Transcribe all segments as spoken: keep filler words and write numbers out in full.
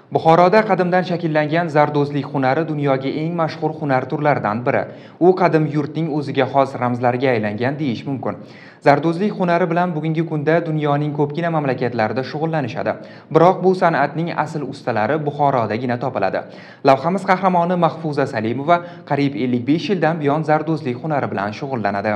Buxoroda qadimdan shakllangan zardozlik hunari dunyoga eng mashhur hunar turlaridan biri. U qadim yurtning o'ziga xos ramzlariga aylangan deyish mumkin. Zardozlik hunari bilan bugungi kunda dunyoning ko'pgina mamlakatlarida shug'ullanishadi. Biroq bu san'atning asl ustalari Buxorodagina topiladi. Lavhamiz qahramoni Mahfuza Salimova qariyb ellik besh yildan buyon zardozlik hunari bilan shug'ullanadi.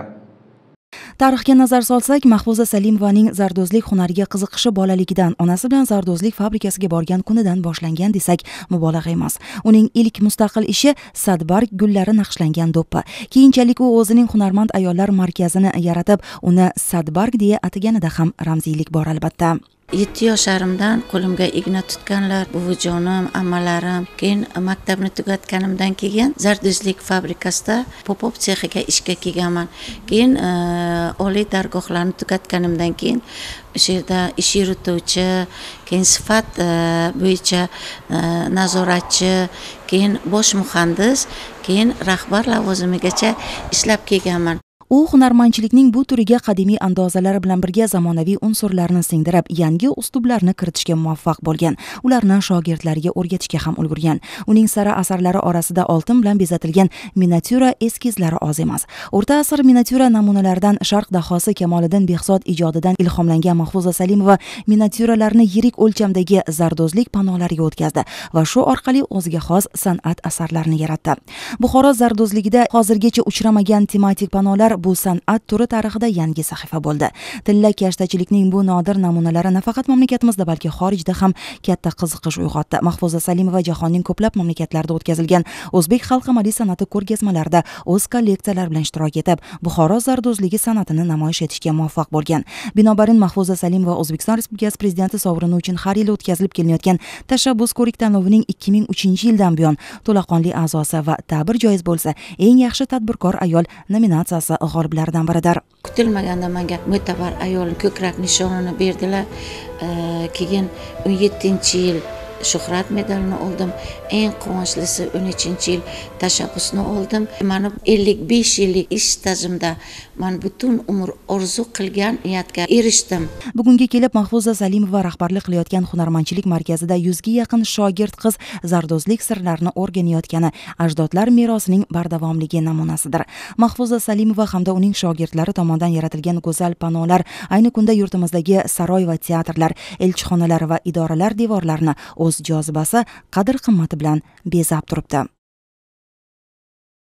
Tarixga nazar solsak, Mahfuza Salimovaning zardozlik hunariga qiziqishi bolaligidan, onasi bilan zardozlik fabrikasiga borgan kunidan boshlangan desak mubolag'a emas. Uning ilk mustaqil ishi sadbarg gullari naqshlangan do'ppi. Keyinchalik u o'zining hunarmand ayollar markazini yaratib, uni sadbarg deya ataganida ham ramziylik bor albatta. yetti yoshlarimdan qo'limga igna tutganlar buvijonim, ammalarim. Keyin maktabni tugatganimdan keyin zardozlik fabrikasida pop-up sexiga ishga kelganman. Keyin oliy dargohlarni tugatganimdan keyin o'sha yerda ish yurituvchi, keyin sifat bo'yicha nazoratchi, keyin bosh muhandis, keyin rahbar lavozimigacha ishlab kelganman. U hunarmandchilikning bu turiga qadimiy andozalari bilan birga zamonaviy unsurlarni singdirib, yangi uslublarni kiritishga muvaffaq bo'lgan. Ularni shogirdlariga o'rgatishga ham ulgurgan. Uning sara asarlari orasida oltin bilan bezatilgan miniatyura eskizlari oz emas. O'rta asr miniatyura namunalaridan Sharq dahosi Kamoliddin Behzod ijodidan ilhomlangan Mahfuza Salimova miniatyuralarni yirik o'lchamdagi zardozlik panolariga o'tkazdi va shu orqali o'ziga xos san'at asarlarini yaratdi. Buxoro zardozligida hozirgacha uchramagan tematik panolar bu san'at turi tarixida yangi sahifa bo'ldi. Tilla kashtachilikning bu nodir namunalari nafaqat mamlakatimizda, balki xorijda ham katta qiziqish uyg'otdi. Mahfuza Salimova jahonning ko'plab mamlakatlarida o'tkazilgan o'zbek xalq amaliy san'ati ko'rgazmalarida o'z kolleksiyalari bilan ishtirok etib, Buxoro zardozligi san'atini namoyish etishga muvaffaq bo'lgan. Binobarin Mahfuza Salimova O'zbekiston Respublikasi Prezidenti sovrini uchun har yili o'tkazilib kelinayotgan tashabbus ko'rik tanlovining ikki ming uchinchi yildan buyon to'laqonli a'zosi va ta'bir joiz bo'lsa, eng yaxshi tadbirkor ayol nominatsiyasi g'oliblaridan biridir. Kutilmaganda menga mo'tabar ayol ko'krak nishonini berdilar. Keyin o'n yettinchi yil shuhrat medalini oldim. Eng quvonchlisi o'n uchinchi yil tashabbusni oldim. Mani ellik besh yillik ish stajimda men butun umr orzu qilgan niyatga erishdim. Bugunga kelib Mahfuza Salimova rahbarlik qilayotgan hunarmandchilik markazida yuzga yaqin shogird qiz zardozlik sirlarini o'rganayotgani ajdodlar merosining bardavomligi namunasidir. Mahfuza Salimova hamda uning shogirdlari tomonidan yaratilgan go'zal panolar ayni kunda yurtimizdagi saroy va teatrlar, elchixonalar va idoralar devorlarini o'z jozibasi, qadr-qimmati bilan bezab turibdi.